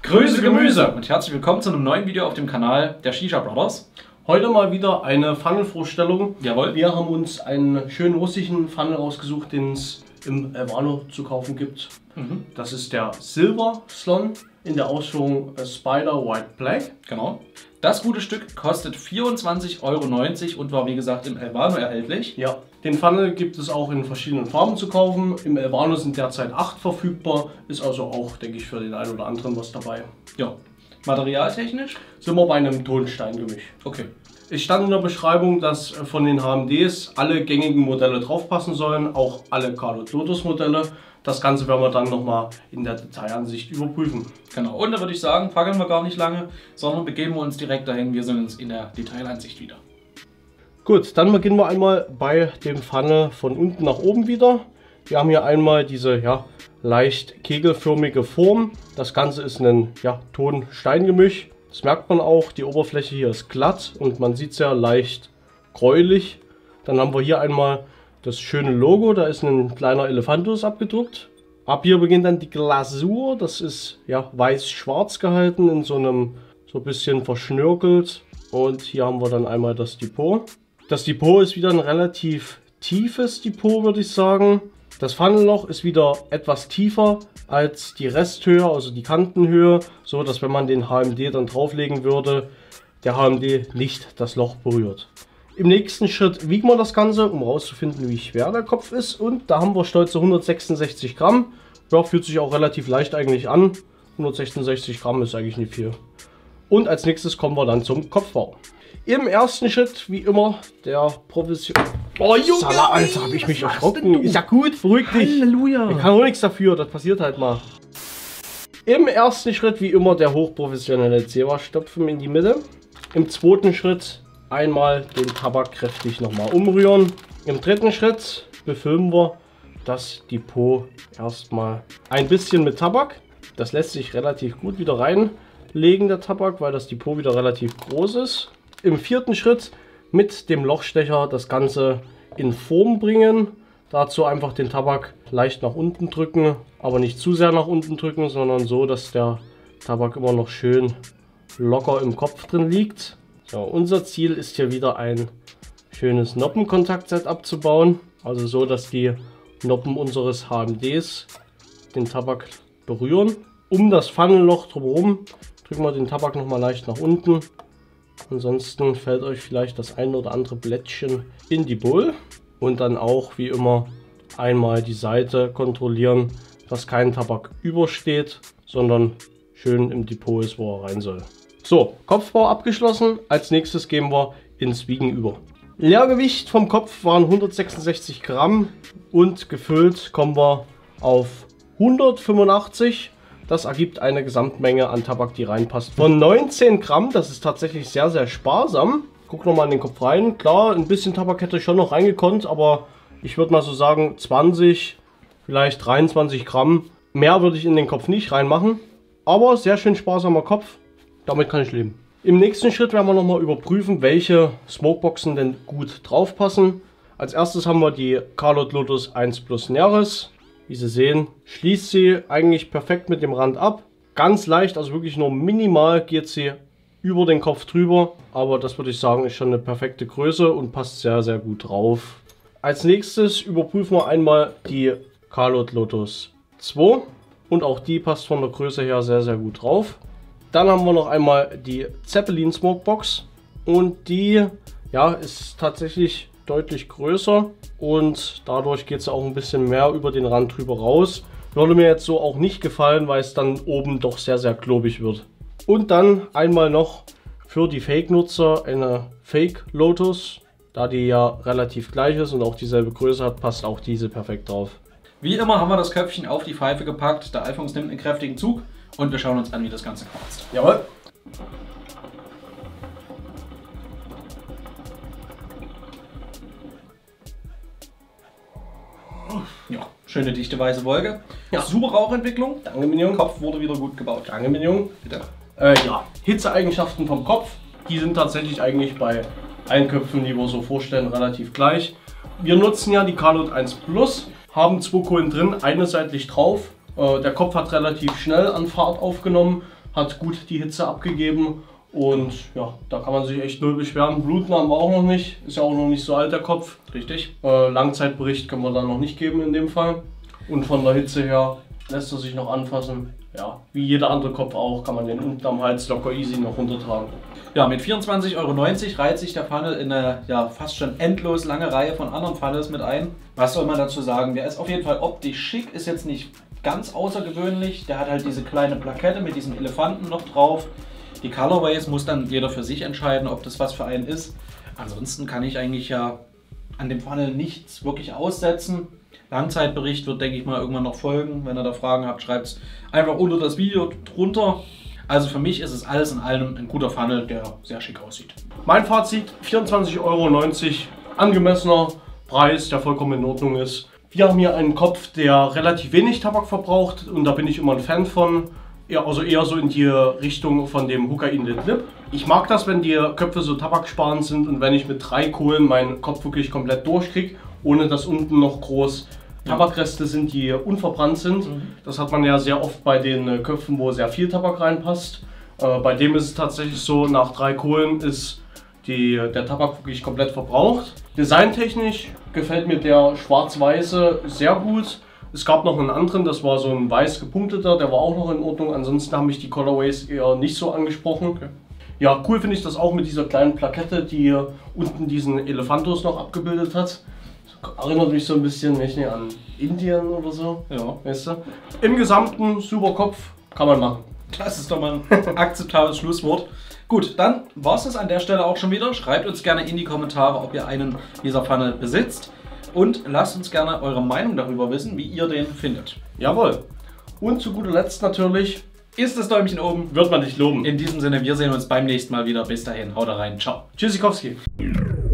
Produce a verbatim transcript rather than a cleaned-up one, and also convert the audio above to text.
Grüße Gemüse und herzlich willkommen zu einem neuen Video auf dem Kanal der Shisha Brothers. Heute mal wieder eine Funnel-Vorstellung. Jawohl. Wir haben uns einen schönen russischen Funnel rausgesucht, den es im Elvano zu kaufen gibt. Mhm. Das ist der Silver Slon in der Ausführung Spider White Black. Genau. Das gute Stück kostet vierundzwanzig Euro neunzig und war wie gesagt im Elvano erhältlich. Ja, den Funnel gibt es auch in verschiedenen Farben zu kaufen. Im Elvano sind derzeit acht verfügbar. Ist also auch, denke ich, für den einen oder anderen was dabei. Ja. Materialtechnisch sind wir bei einem Tonsteingemisch. Okay. Es stand in der Beschreibung, dass von den H M Ds alle gängigen Modelle draufpassen sollen, auch alle Carlot Lotus Modelle. Das Ganze werden wir dann nochmal in der Detailansicht überprüfen. Genau, und da würde ich sagen, fackeln wir gar nicht lange, sondern begeben wir uns direkt dahin. Wir sehen uns in der Detailansicht wieder. Gut, dann beginnen wir einmal bei dem Funnel von unten nach oben wieder. Wir haben hier einmal diese ja, leicht kegelförmige Form. Das Ganze ist ein ja, Ton-Steingemisch. Das merkt man auch, die Oberfläche hier ist glatt und man sieht es ja leicht gräulich. Dann haben wir hier einmal das schöne Logo, da ist ein kleiner Elefantus abgedruckt. Ab hier beginnt dann die Glasur, das ist ja weiß-schwarz gehalten, in so einem so ein bisschen verschnörkelt. Und hier haben wir dann einmal das Depot. Das Depot ist wieder ein relativ tiefes Depot, würde ich sagen. Das Funnelloch ist wieder etwas tiefer als die Resthöhe, also die Kantenhöhe, so dass wenn man den H M D dann drauflegen würde, der H M D nicht das Loch berührt. Im nächsten Schritt wiegen wir das Ganze, um herauszufinden, wie schwer der Kopf ist, und da haben wir stolze hundertsechsundsechzig Gramm. Ja, fühlt sich auch relativ leicht eigentlich an. hundertsechsundsechzig Gramm ist eigentlich nicht viel. Und als nächstes kommen wir dann zum Kopfbau. Im ersten Schritt, wie immer, der Profession... Oh Junge! Salah, Alter, habe ich mich erschrocken. Ist ja gut, beruhig dich. Halleluja! Ich kann auch nichts dafür, das passiert halt mal. Im ersten Schritt, wie immer, der hochprofessionelle Zewa-Stopfen in die Mitte. Im zweiten Schritt einmal den Tabak kräftig nochmal umrühren. Im dritten Schritt befüllen wir das Depot erstmal ein bisschen mit Tabak. Das lässt sich relativ gut wieder reinlegen, der Tabak, weil das Depot wieder relativ groß ist. Im vierten Schritt mit dem Lochstecher das Ganze in Form bringen. Dazu einfach den Tabak leicht nach unten drücken, aber nicht zu sehr nach unten drücken, sondern so, dass der Tabak immer noch schön locker im Kopf drin liegt. So, unser Ziel ist hier wieder ein schönes Noppenkontaktset abzubauen. Also so, dass die Noppen unseres H M Ds den Tabak berühren. Um das Funnelloch drumherum drücken wir den Tabak nochmal leicht nach unten. Ansonsten fällt euch vielleicht das ein oder andere Blättchen in die Bowl. Und dann auch wie immer einmal die Seite kontrollieren, dass kein Tabak übersteht, sondern schön im Depot ist, wo er rein soll. So, Kopfbau abgeschlossen. Als nächstes gehen wir ins Wiegen über. Leergewicht vom Kopf waren hundertsechsundsechzig Gramm und gefüllt kommen wir auf hundertfünfundachtzig. Das ergibt eine Gesamtmenge an Tabak, die reinpasst, von neunzehn Gramm. Das ist tatsächlich sehr, sehr sparsam. Guck nochmal in den Kopf rein. Klar, ein bisschen Tabak hätte ich schon noch reingekonnt, aber ich würde mal so sagen zwanzig, vielleicht dreiundzwanzig Gramm. Mehr würde ich in den Kopf nicht reinmachen. Aber sehr schön sparsamer Kopf. Damit kann ich leben. Im nächsten Schritt werden wir nochmal überprüfen, welche Smokeboxen denn gut drauf passen. Als erstes haben wir die Carlot Lotus eins Plus Neres. Wie Sie sehen, schließt sie eigentlich perfekt mit dem Rand ab. Ganz leicht, also wirklich nur minimal geht sie über den Kopf drüber. Aber das würde ich sagen, ist schon eine perfekte Größe und passt sehr, sehr gut drauf. Als nächstes überprüfen wir einmal die Carlot Lotus zwei. Und auch die passt von der Größe her sehr, sehr gut drauf. Dann haben wir noch einmal die Zeppelin Smokebox. Und die ja, ist tatsächlich deutlich größer. Und dadurch geht es auch ein bisschen mehr über den Rand drüber raus. Würde mir jetzt so auch nicht gefallen, weil es dann oben doch sehr, sehr klobig wird. Und dann einmal noch für die Fake-Nutzer eine Fake Lotus. Da die ja relativ gleich ist und auch dieselbe Größe hat, passt auch diese perfekt drauf. Wie immer haben wir das Köpfchen auf die Pfeife gepackt. Der Alphons nimmt einen kräftigen Zug und wir schauen uns an, wie das Ganze quarzt. Jawohl. Ja, schöne dichte weiße Wolke. Ja. Super Rauchentwicklung. Danke, Minion. Kopf wurde wieder gut gebaut. Danke, Minion. Bitte. Äh, ja, Hitzeeigenschaften vom Kopf, die sind tatsächlich eigentlich bei allen Köpfen, die wir so vorstellen, relativ gleich. Wir nutzen ja die Carlot eins Plus, haben zwei Kohlen drin, eine seitlich drauf. Äh, der Kopf hat relativ schnell an Fahrt aufgenommen, hat gut die Hitze abgegeben und ja, da kann man sich echt null beschweren. Bluten haben wir auch noch nicht, ist ja auch noch nicht so alt der Kopf. Richtig. Äh, Langzeitbericht können wir da noch nicht geben in dem Fall. Und von der Hitze her lässt er sich noch anfassen. Ja, wie jeder andere Kopf auch, kann man den unten am Hals locker easy noch runtertragen. Ja, mit vierundzwanzig Euro neunzig reiht sich der Funnel in eine ja, fast schon endlos lange Reihe von anderen Funnels mit ein. Was soll man dazu sagen? Der ist auf jeden Fall optisch schick, ist jetzt nicht ganz außergewöhnlich. Der hat halt diese kleine Plakette mit diesem Elefanten noch drauf. Die Colorways muss dann jeder für sich entscheiden, ob das was für einen ist. Ansonsten kann ich eigentlich ja an dem Funnel nichts wirklich aussetzen. Langzeitbericht wird, denke ich mal, irgendwann noch folgen. Wenn ihr da Fragen habt, schreibt es einfach unter das Video drunter. Also für mich ist es alles in allem ein guter Funnel, der sehr schick aussieht. Mein Fazit, vierundzwanzig Euro neunzig, angemessener Preis, der vollkommen in Ordnung ist. Wir haben hier einen Kopf, der relativ wenig Tabak verbraucht und da bin ich immer ein Fan von. Ja, also eher so in die Richtung von dem Hooker in the Clip. Ich mag das, wenn die Köpfe so tabaksparend sind und wenn ich mit drei Kohlen meinen Kopf wirklich komplett durchkriege, ohne dass unten noch groß Tabakreste sind, die unverbrannt sind. Mhm. Das hat man ja sehr oft bei den Köpfen, wo sehr viel Tabak reinpasst. Äh, bei dem ist es tatsächlich so, nach drei Kohlen ist die, der Tabak wirklich komplett verbraucht. Designtechnisch gefällt mir der schwarz-weiße sehr gut. Es gab noch einen anderen, das war so ein weiß gepunkteter, der war auch noch in Ordnung. Ansonsten haben mich die Colorways eher nicht so angesprochen. Okay. Ja, cool finde ich das auch mit dieser kleinen Plakette, die unten diesen Elefantus noch abgebildet hat. Erinnert mich so ein bisschen nicht, nicht an Indien oder so. Ja, weißt du? Im Gesamten super Kopf, kann man machen. Das ist doch mal ein akzeptables Schlusswort. Gut, dann war es das an der Stelle auch schon wieder. Schreibt uns gerne in die Kommentare, ob ihr einen dieser Funnel besitzt. Und lasst uns gerne eure Meinung darüber wissen, wie ihr den findet. Jawohl. Und zu guter Letzt natürlich, ist das Däumchen oben, wird man dich loben. In diesem Sinne, wir sehen uns beim nächsten Mal wieder. Bis dahin, haut rein, ciao. Tschüssikowski.